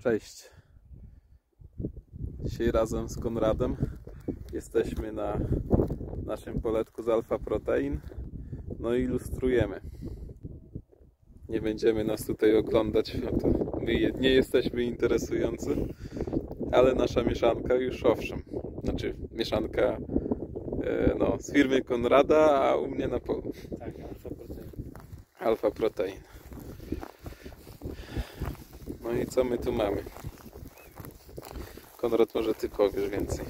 Cześć. Dzisiaj razem z Konradem jesteśmy na naszym poletku z Alpha Protein. No i ilustrujemy. Nie będziemy nas tutaj oglądać, no to my nie jesteśmy interesujący, ale nasza mieszanka już owszem. Znaczy mieszanka z firmy Konrada, a u mnie na polu. Tak, Alpha Protein. Alpha Protein. No i co my tu mamy? Konrad, może ty powiesz więcej.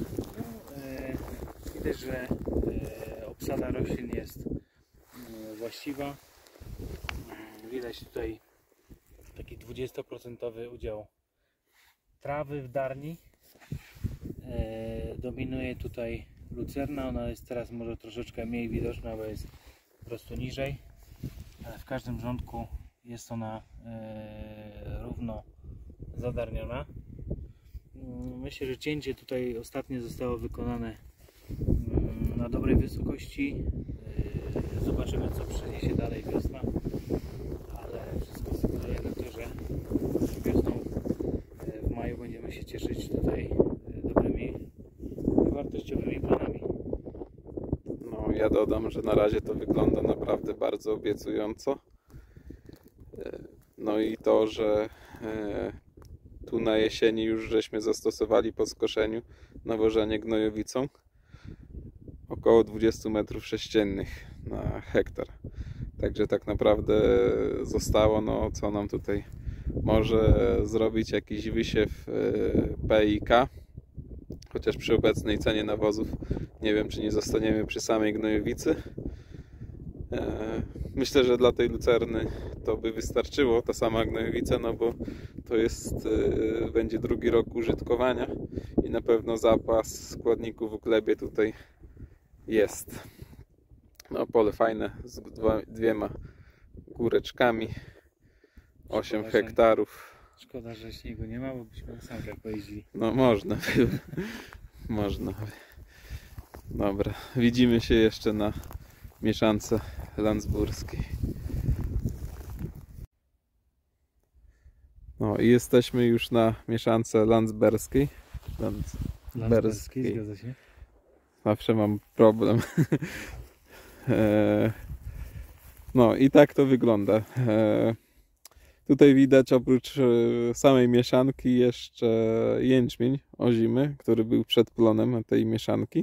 Widać, że obsada roślin jest właściwa. Widać tutaj taki 20% udział trawy w darni. Dominuje tutaj lucerna, ona jest teraz może troszeczkę mniej widoczna, bo jest po prostu niżej, ale w każdym rządku jest ona równo zadarniona. Myślę, że cięcie tutaj ostatnio zostało wykonane na dobrej wysokości. Zobaczymy, co przyniesie dalej wiosna, ale wszystko wskazuje na to, że wiosną w maju będziemy się cieszyć tutaj dobrymi, wartościowymi plonami. No, ja dodam, że na razie to wygląda naprawdę bardzo obiecująco. No i to, że tu na jesieni już żeśmy zastosowali po skoszeniu nawożenie gnojowicą około 20 m3 na hektar. Także tak naprawdę zostało, no co nam tutaj może zrobić jakiś wysiew PIK, chociaż przy obecnej cenie nawozów nie wiem, czy nie zostaniemy przy samej gnojowicy. Myślę, że dla tej lucerny to by wystarczyło, ta sama gnojowica, no bo to jest, będzie drugi rok użytkowania i na pewno zapas składników w glebie tutaj jest. No, pole fajne, z dwiema góreczkami, 8 hektarów. Szkoda, że śniegu nie ma, bo byśmy na sankach pojeździli. No można było. Można. Dobra, widzimy się jeszcze na mieszance landsburskiej. No i jesteśmy już na mieszance landsberskiej. Landsberskiej, zgadza się. Zawsze mam problem. No i tak to wygląda. Tutaj widać oprócz samej mieszanki jeszcze jęczmień ozimy, który był przed plonem tej mieszanki.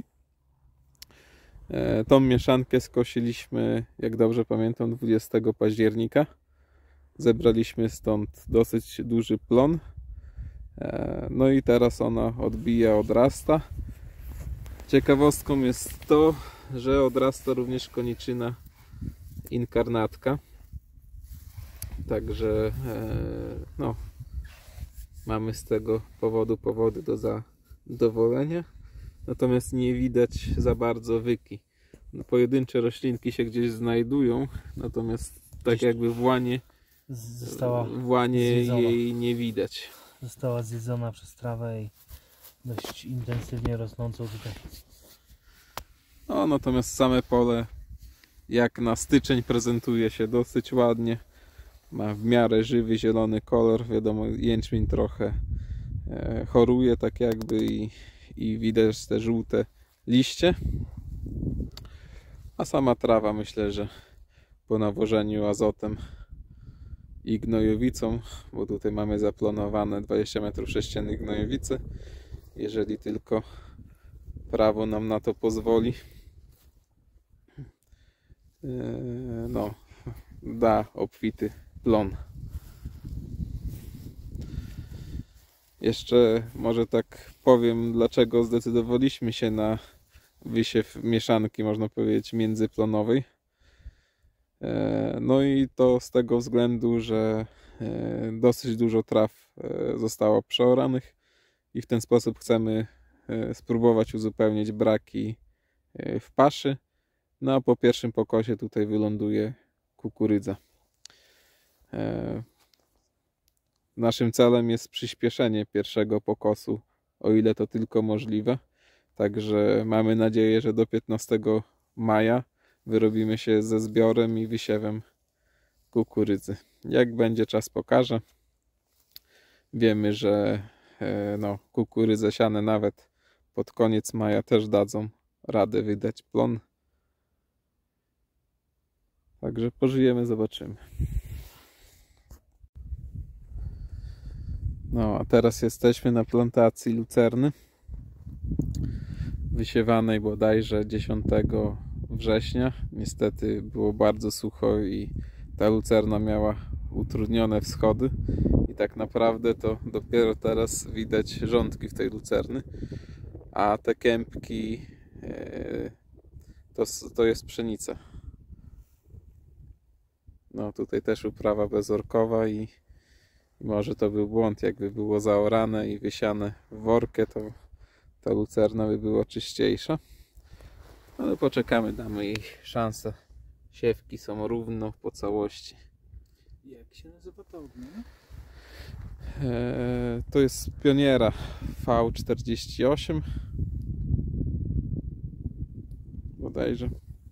Tą mieszankę skosiliśmy, jak dobrze pamiętam, 20 października. Zebraliśmy stąd dosyć duży plon. No i teraz ona odbija, odrasta. Ciekawostką jest to, że odrasta również koniczyna inkarnatka. Także no, mamy z tego powody do zadowolenia. Natomiast nie widać za bardzo wyki. Pojedyncze roślinki się gdzieś znajdują, natomiast tak jakby w łanie jej nie widać. Została zjedzona przez trawę i dość intensywnie rosnącą tutaj. No, natomiast same pole jak na styczeń prezentuje się dosyć ładnie. Ma w miarę żywy, zielony kolor. Wiadomo, jęczmień trochę choruje tak jakby i widać te żółte liście. A sama trawa, myślę, że po nawożeniu azotem i gnojowicą, bo tutaj mamy zaplanowane 20 m3 gnojowicy, jeżeli tylko prawo nam na to pozwoli, no, da obfity plon. Jeszcze może tak powiem, dlaczego zdecydowaliśmy się na wysiew mieszanki, można powiedzieć, międzyplonowej. No i to z tego względu, że dosyć dużo traw zostało przeoranych i w ten sposób chcemy spróbować uzupełnić braki w paszy. No a po pierwszym pokosie tutaj wyląduje kukurydza. Naszym celem jest przyspieszenie pierwszego pokosu, o ile to tylko możliwe. Także mamy nadzieję, że do 15 maja wyrobimy się ze zbiorem i wysiewem kukurydzy. Jak będzie, czas pokaże. Wiemy, że no, kukurydze siane nawet pod koniec maja też dadzą radę wydać plon. Także pożyjemy, zobaczymy. No, a teraz jesteśmy na plantacji lucerny, wysiewanej bodajże 10 września. Niestety było bardzo sucho i ta lucerna miała utrudnione wschody i tak naprawdę to dopiero teraz widać rządki w tej lucerny, a te kępki to jest pszenica. No tutaj też uprawa bezorkowa i może to był błąd, jakby było zaorane i wysiane w workę, to ta lucerna by była czyściejsza. Ale poczekamy, damy jej szansę. Siewki są równo po całości. Jak się nazywa to ogniwo? To jest Pioniera V48 bodajże.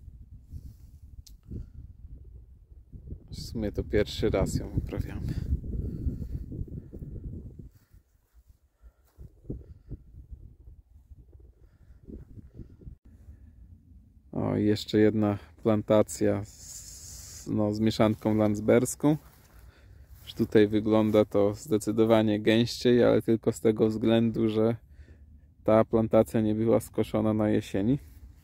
W sumie to pierwszy raz ją uprawiamy. O, i jeszcze jedna plantacja z mieszanką landsberską. Już tutaj wygląda to zdecydowanie gęściej, ale tylko z tego względu, że ta plantacja nie była skoszona na jesieni.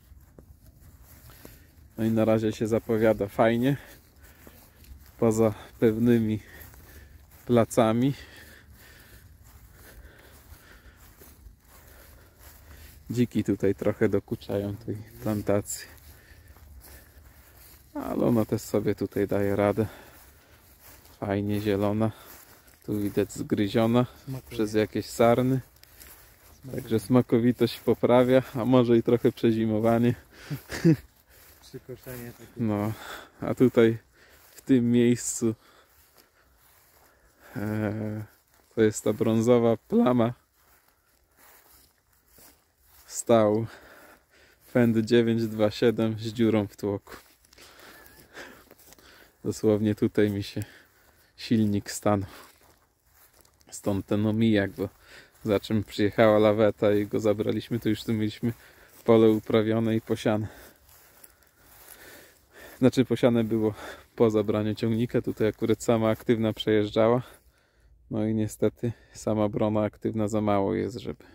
No i na razie się zapowiada fajnie. Poza pewnymi placami. Dziki tutaj trochę dokuczają tej plantacji. Ale ona też sobie tutaj daje radę. Fajnie zielona. Tu widać zgryziona przez jakieś sarny. Także smakowitość poprawia, a może i trochę przezimowanie. Przykoszenie takie. No, a tutaj w tym miejscu to jest ta brązowa plama. Stał Fend 927 z dziurą w tłoku. Dosłownie tutaj mi się silnik stanął. Stąd ten omijak, bo za czym przyjechała laweta i go zabraliśmy, to już tu mieliśmy pole uprawione i posiane. Znaczy posiane było po zabraniu ciągnika, tutaj akurat sama aktywna przejeżdżała. No i niestety sama brona aktywna za mało jest,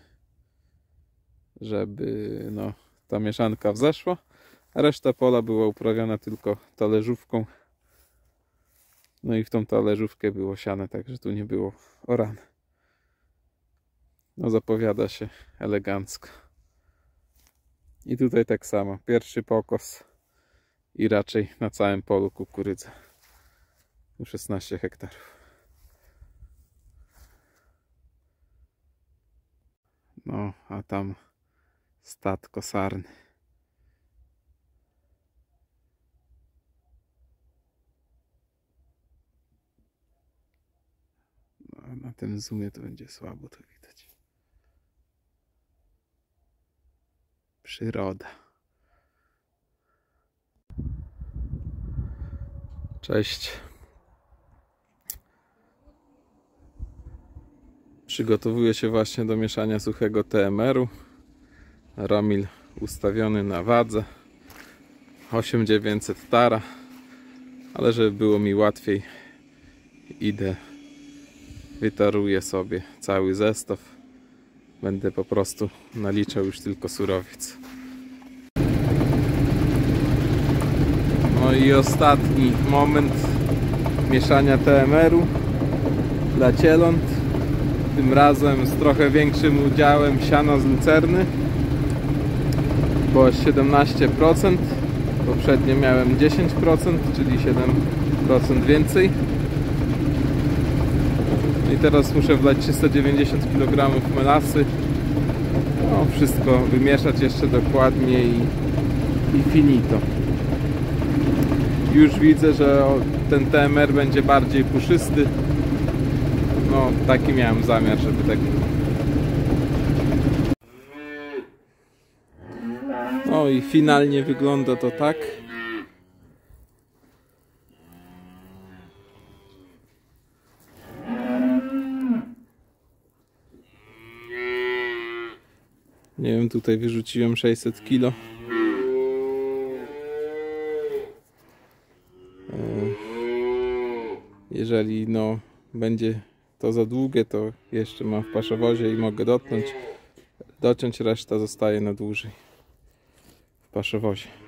żeby no, ta mieszanka wzeszła, a reszta pola była uprawiona tylko talerzówką. No i w tą talerzówkę było siane, także tu nie było orane. No zapowiada się elegancko. I tutaj tak samo, pierwszy pokos i raczej na całym polu kukurydza. 16 hektarów. No, a tam statko sarny. No, na tym zoomie to będzie słabo to widać. Przyroda. Cześć. Przygotowuję się właśnie do mieszania suchego TMR-u. Ramil ustawiony na wadze. 8900 tara. Ale żeby było mi łatwiej, idę, wytaruję sobie cały zestaw. Będę po prostu naliczał już tylko surowiec. No i ostatni moment mieszania TMR-u dla cieląt. Tym razem z trochę większym udziałem siana z lucerny. Było 17%. Poprzednio miałem 10%, czyli 7% więcej. I teraz muszę wlać 390 kg melasy. No, wszystko wymieszać jeszcze dokładnie i finito. Już widzę, że ten TMR będzie bardziej puszysty. No, taki miałem zamiar, żeby tak było. No i finalnie wygląda to tak. Nie wiem, tutaj wyrzuciłem 600 kg. Jeżeli no będzie to za długie, to jeszcze mam w paszowozie i mogę dociąć, reszta zostaje na dłużej w paszowozie.